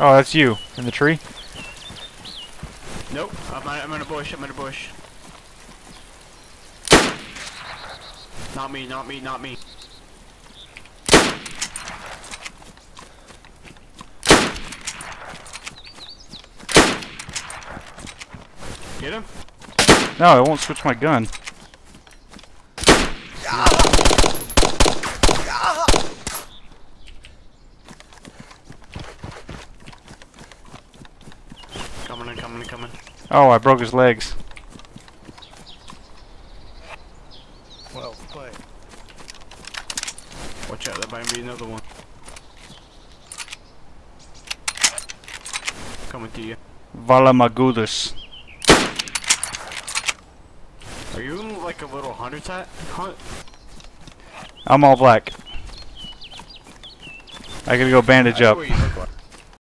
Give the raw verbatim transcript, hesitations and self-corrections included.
Oh, that's you in the tree. Nope. I'm, I'm in a bush. I'm in a bush. Not me. Not me. Not me. Get him? No, it won't switch my gun. Coming in, coming in, coming. Oh, I broke his legs. Well played. Watch out, there might be another one. Coming to you. Valamagudus. Are you in like a little hunter's hat hunt? I'm all black. I gotta go bandage I know up. what you look like.